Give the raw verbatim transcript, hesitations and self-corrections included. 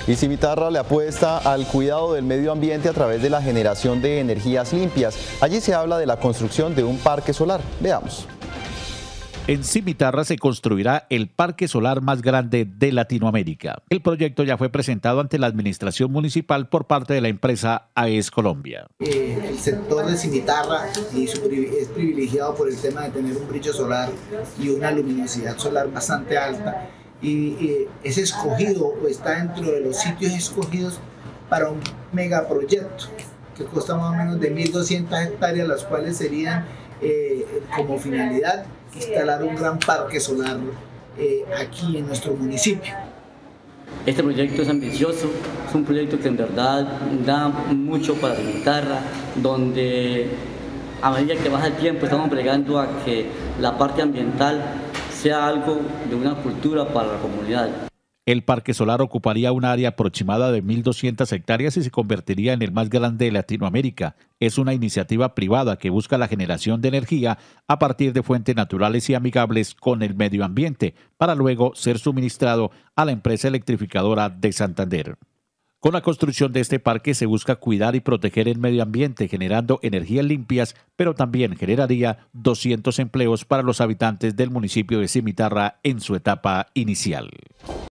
Y Cimitarra le apuesta al cuidado del medio ambiente a través de la generación de energías limpias. Allí se habla de la construcción de un parque solar. Veamos. En Cimitarra se construirá el parque solar más grande de Latinoamérica. El proyecto ya fue presentado ante la administración municipal por parte de la empresa AES Colombia. Eh, el sector de Cimitarra es privilegiado por el tema de tener un brillo solar y una luminosidad solar bastante alta, y eh, es escogido o está dentro de los sitios escogidos para un megaproyecto que cuesta más o menos de mil doscientas hectáreas, las cuales serían eh, como finalidad instalar un gran parque solar eh, aquí en nuestro municipio. Este proyecto es ambicioso, es un proyecto que en verdad da mucho para Cimitarra, donde a medida que baja el tiempo estamos bregando a que la parte ambiental sea algo de una cultura para la comunidad. El parque solar ocuparía un área aproximada de mil doscientas hectáreas y se convertiría en el más grande de Latinoamérica. Es una iniciativa privada que busca la generación de energía a partir de fuentes naturales y amigables con el medio ambiente, para luego ser suministrado a la empresa electrificadora de Santander. Con la construcción de este parque se busca cuidar y proteger el medio ambiente, generando energías limpias, pero también generaría doscientos empleos para los habitantes del municipio de Cimitarra en su etapa inicial.